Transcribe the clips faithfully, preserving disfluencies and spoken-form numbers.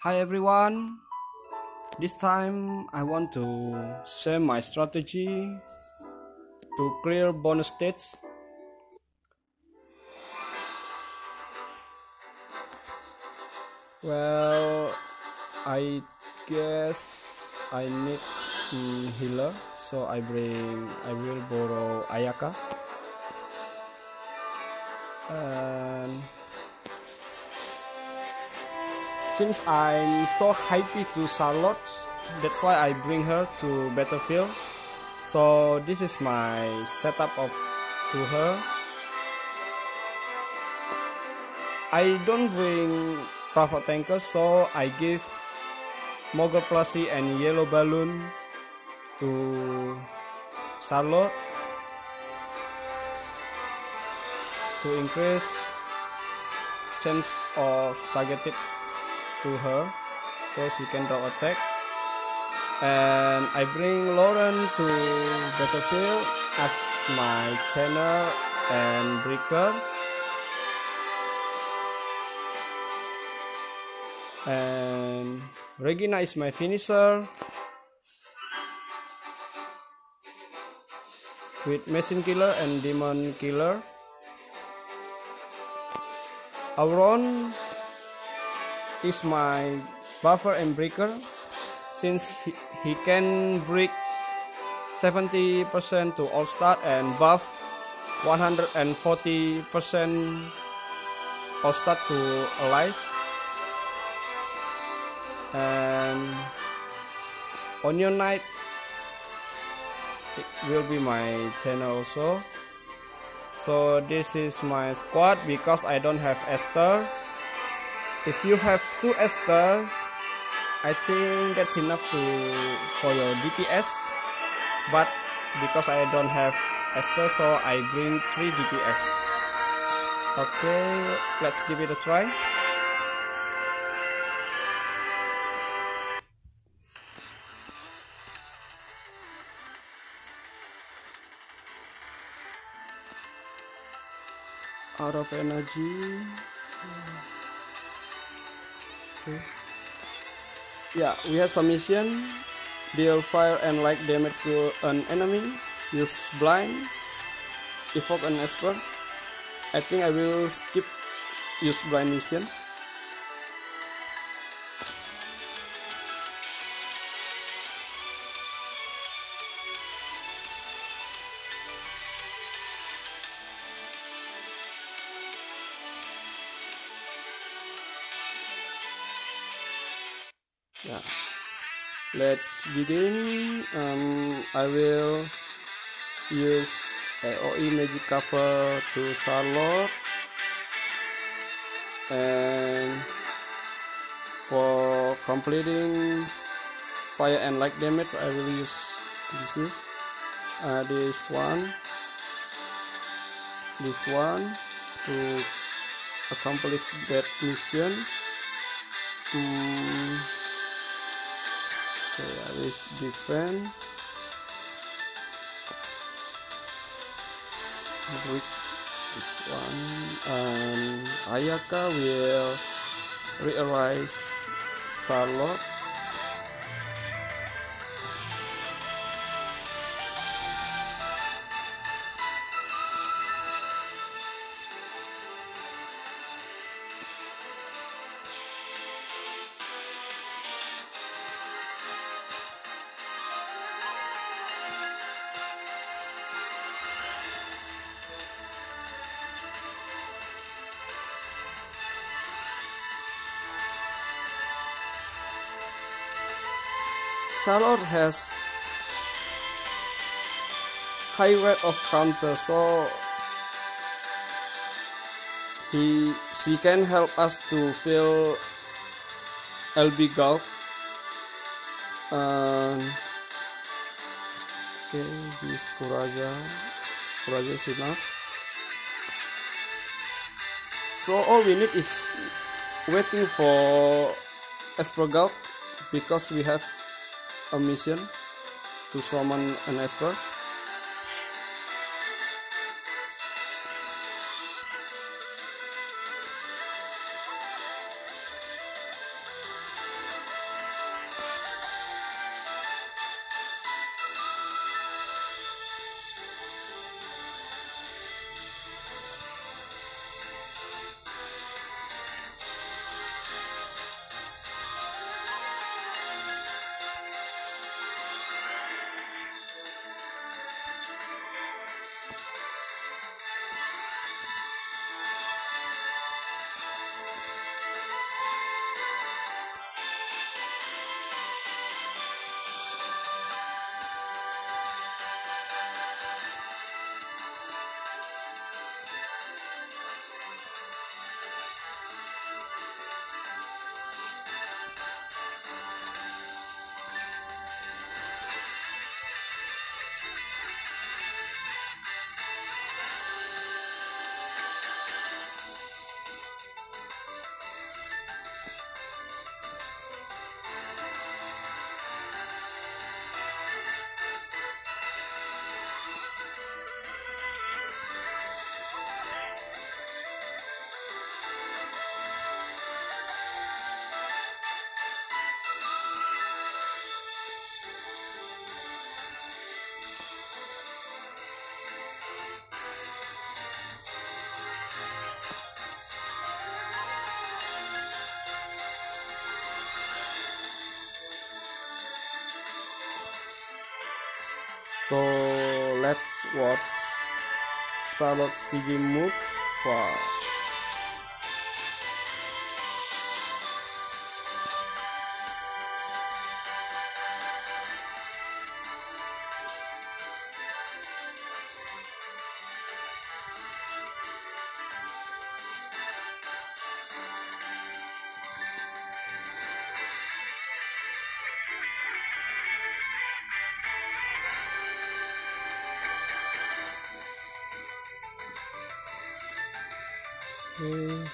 Hi everyone, this time I want to share my strategy to clear bonus states. Well, I guess I need um, healer, so I bring I will borrow Ayaka. And since I'm so happy to Charlotte, that's why I bring her to battlefield. So this is my setup of to her. I don't bring Provoke tanker, so I give Mogul Plushie and Yellow Balloon to Charlotte to increase chance of targeted to her, so she can draw attack. And I bring Loren to battlefield as my channel and breaker. And Regina is my finisher with Machine Killer and Demon Killer. Auron is my buffer and breaker, since he, he can break seventy percent to all start and buff one hundred forty percent all start to allies. And Onion Knight it will be my channel also. So this is my squad because I don't have Esther. If you have two Esther, I think that's enough to for your D P S. But because I don't have Esther, so I bring three D P S. Okay, let's give it a try. Out of energy. Okay. Yeah, we have some mission. Deal fire and light damage to an enemy. Use blind. Evoke an expert. I think I will skip use blind mission. Yeah, let's begin. Um, I will use A O E magic cover to Charlotte, and for completing fire and light damage, I will use this is uh, this one, this one to accomplish that mission. Um, Okay, I will defend with this one, and Ayaka will rearise Charlotte. Charlotte has high rate of counter, so he she can help us to fill L B Gulf. Um, okay, this Kuraja, Kuraja is enough. So all we need is waiting for Esper Gulf because we have a mission to summon an Esther. So let's watch Charlotte C G move. Wow. Okay.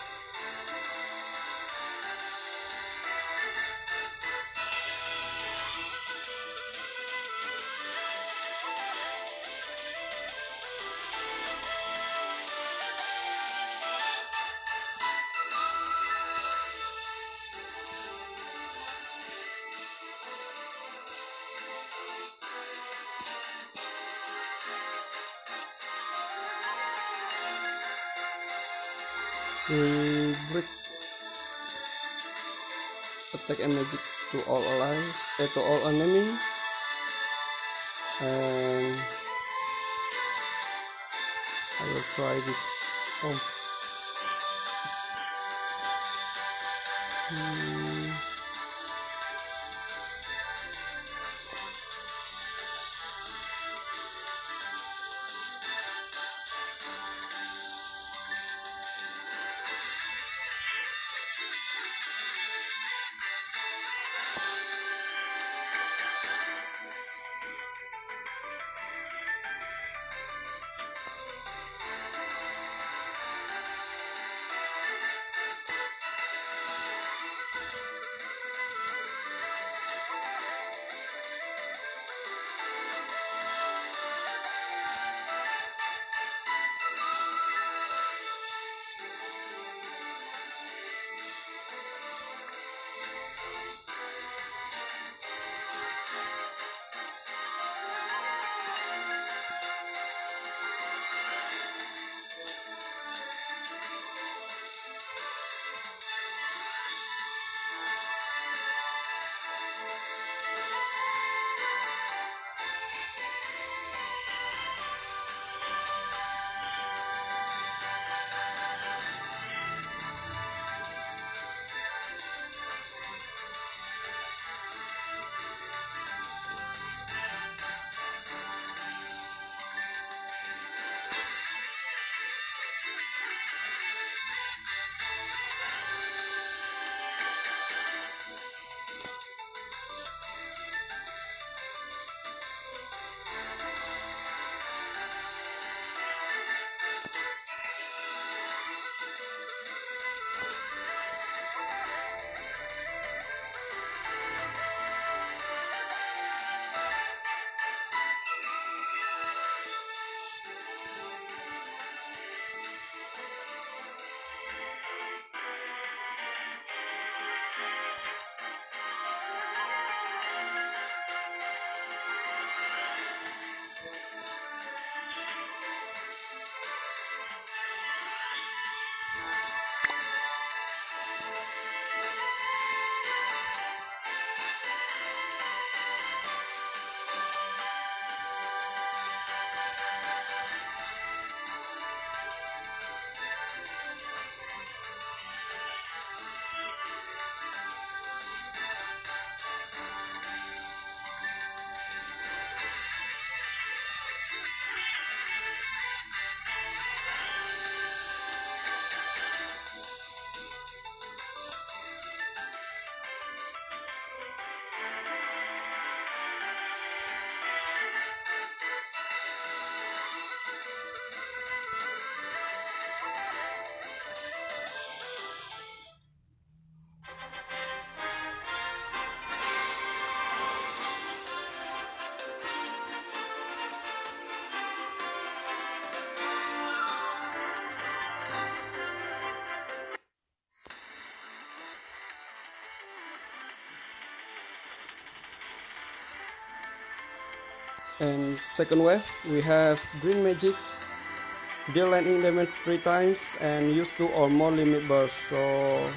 We break attack and magic to all allies, eh, to all enemy, and I will try this. Oh, hmm. And second wave, we have green magic, deal lightning damage three times, and use two or more limit bursts. So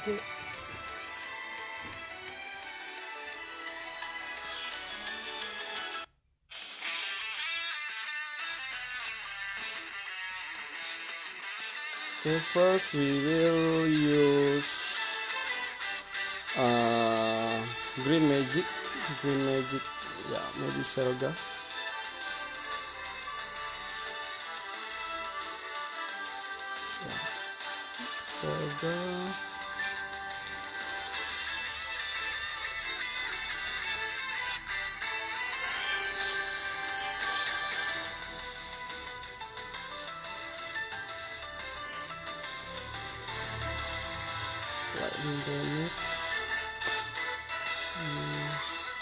Okay. Okay, first we will use uh, green magic, green magic, yeah, maybe Selga. Yeah, Selga. Lightning damage. Hmm.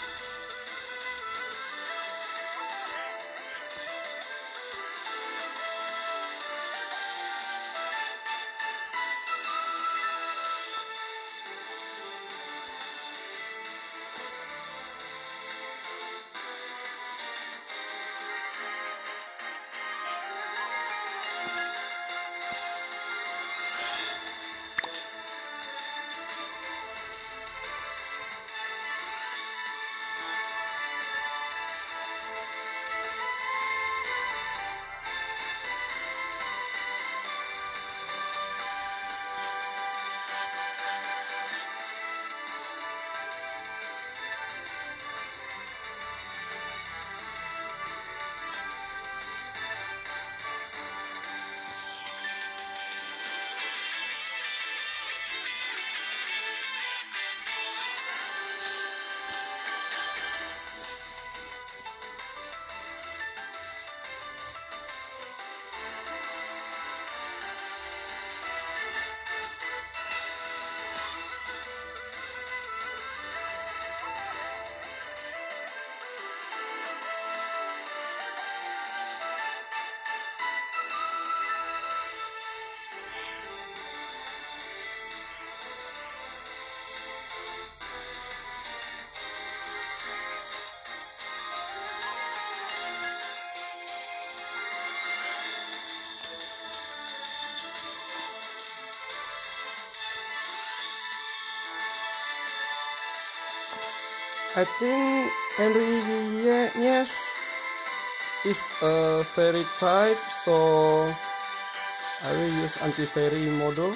I think Henry yes is a fairy type, so I will use anti-fairy model,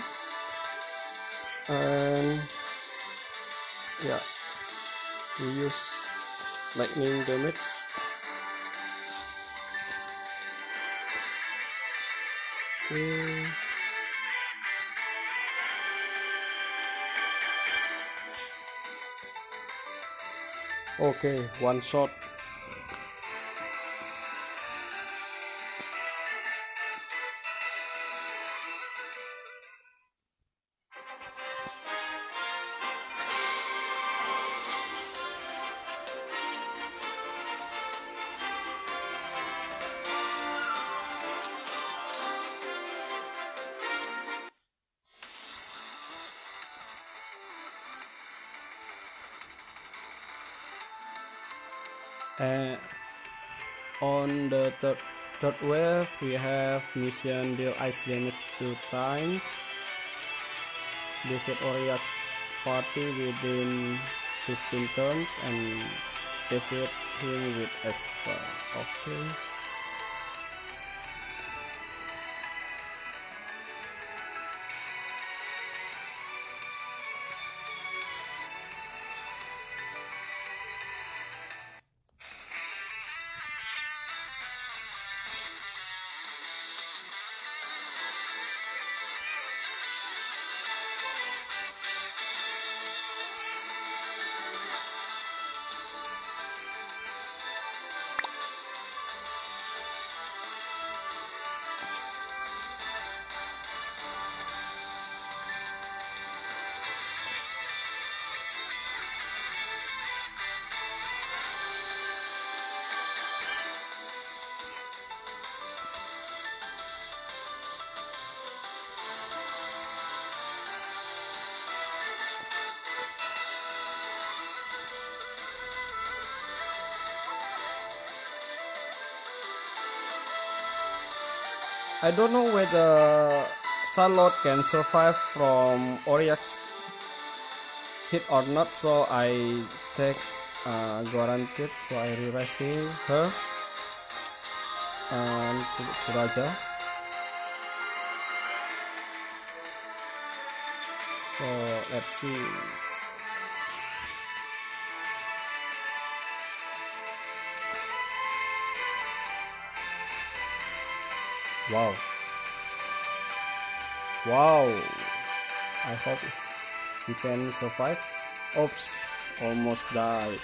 and yeah, we use lightning damage. Okay. Okay, one shot. And on the third, third wave, we have mission deal ice damage two times, defeat Oriak's party within fifteen turns, and defeat him with Esther. Okay. I don't know whether Charlotte can survive from Oriak's hit or not, so I take uh, guaranteed, so I re-raising her and to Raja. So let's see. Wow. Wow. I hope she can survive. Oops, almost died.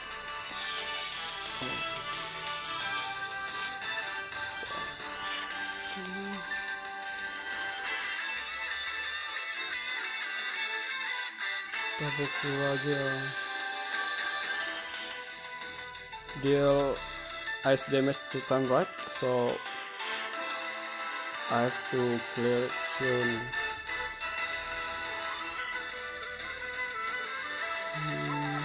Tabukku aja. Deal ice damage to time, right? So I have to clear it soon. Hmm.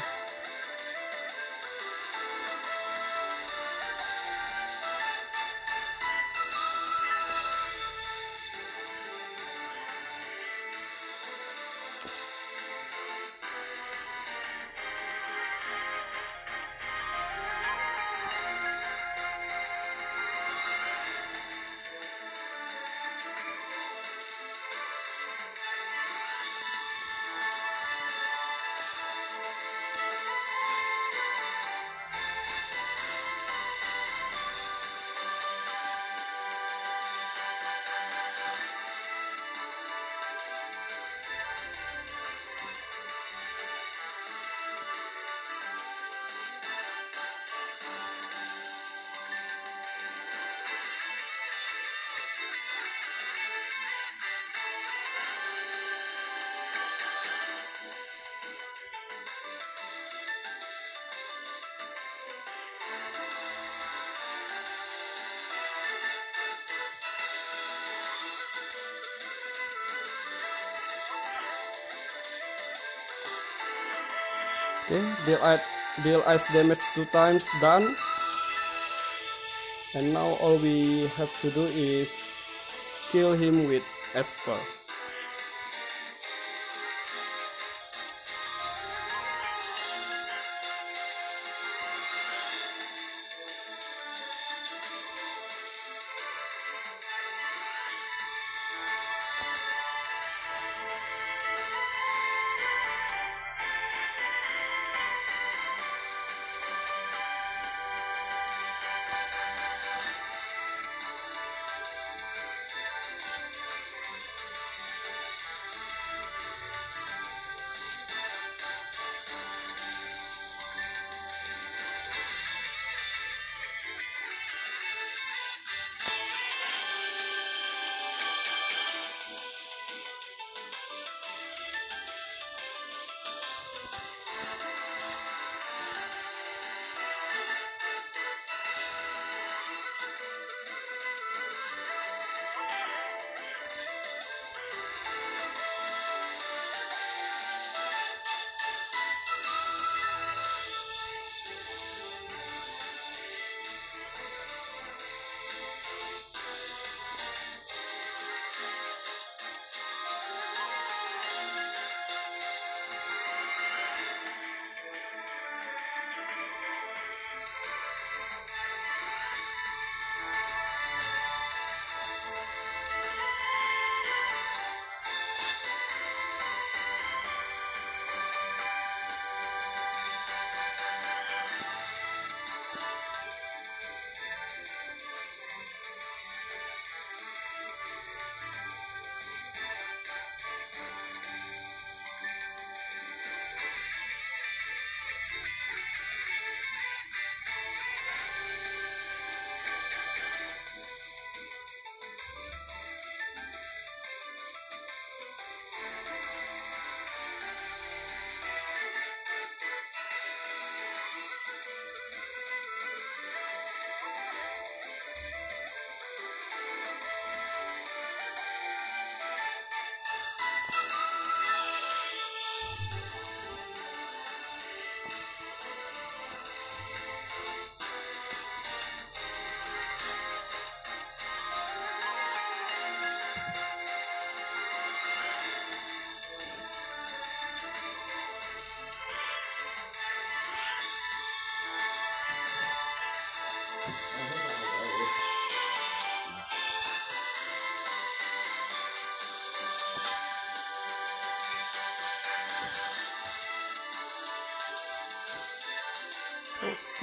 Okay, deal, deal ice damage two times, done. And now all we have to do is kill him with Esther.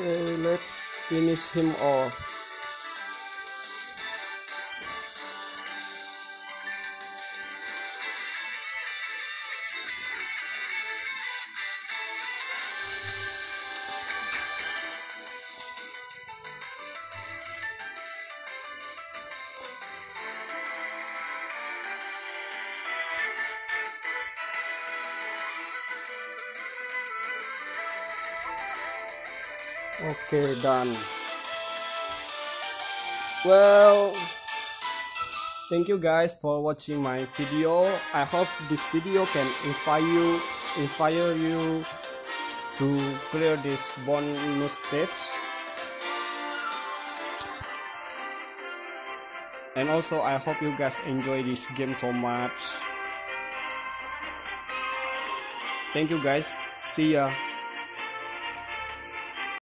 Okay, let's finish him off. Okay, done. Well, thank you guys for watching my video. I hope this video can inspire you inspire you to clear this bonus stage. And also I hope you guys enjoy this game so much. Thank you guys. See ya.